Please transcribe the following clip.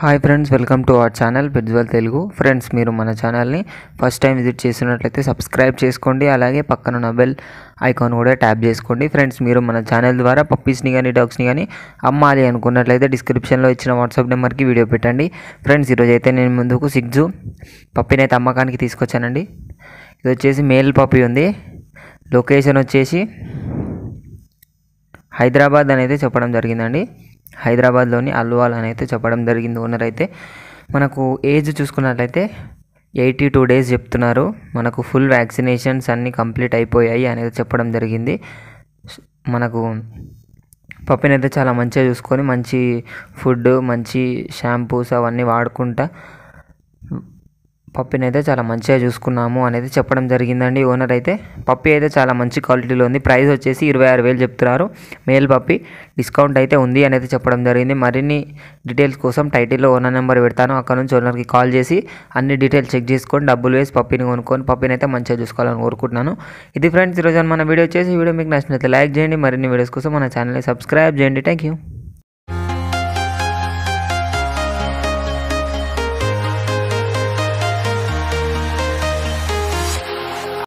Hi friends, welcome to our channel పెజ్వల్ Telugu. Friends, మీరు మన ఛానల్ని ఫస్ట్ టైం విజిట్ చేస్తున్నట్లయితే సబ్స్క్రైబ్ చేసుకోండి. అలాగే పక్కన ఉన్న బెల్ ఐకాన్ కూడా ట్యాప్ చేసుకోండి. ఫ్రెండ్స్, మీరు మన ఛానల్ ద్వారా పప్పీస్ని కానీ డాగ్స్ని కానీ అమ్మాలి అనుకున్నట్లయితే డిస్క్రిప్షన్లో ఇచ్చిన వాట్సాప్ నెంబర్కి వీడియో పెట్టండి. ఫ్రెండ్స్, ఈరోజు అయితే నేను ముందుకు సిగ్జు పప్పీని అయితే అమ్మకానికి తీసుకొచ్చానండి. ఇది వచ్చేసి మేల్ పప్పీ ఉంది. లొకేషన్ వచ్చేసి హైదరాబాద్ అనేది చెప్పడం జరిగిందండి. హైదరాబాద్లోని అల్వాల్ అని అయితే చెప్పడం జరిగింది. ఓనర్ అయితే మనకు ఏజ్ చూసుకున్నట్లయితే 82 days చెప్తున్నారు. మనకు ఫుల్ వ్యాక్సినేషన్స్ అన్నీ కంప్లీట్ అయిపోయాయి అనేది చెప్పడం జరిగింది. మనకు పప్పిని అయితే చాలా మంచిగా చూసుకొని మంచి ఫుడ్, మంచి షాంపూస్ అవన్నీ వాడుకుంటా పప్పిని అయితే చాలా మంచిగా చూసుకున్నాము అనేది చెప్పడం జరిగిందండి. ఓనర్ అయితే పప్పి అయితే చాలా మంచి క్వాలిటీలో ఉంది. ప్రైస్ వచ్చేసి 26,000 చెప్తున్నారు. మేల్ పప్పి డిస్కౌంట్ అయితే ఉంది అనేది చెప్పడం జరిగింది. మరిన్ని డీటెయిల్స్ కోసం టైటిల్లో ఓనర్ నెంబర్ పెడతాను. అక్కడ నుంచి ఓనర్కి కాల్ చేసి అన్ని డీటెయిల్స్ చెక్ చేసుకొని డబ్బులు వేసి పప్పిని కొనుక్కొని పప్పిని అయితే మంచిగా చూసుకోవాలని కోరుకుంటున్నాను. ఇది ఫ్రెండ్స్, ఈరోజు మన వీడియో వచ్చేసి వీడియో మీకు నచ్చినట్లయితే లైక్ చేయండి. మరిన్ని వీడియోస్ కోసం మన ఛానల్ని సబ్స్క్రైబ్ చేయండి. Thank you.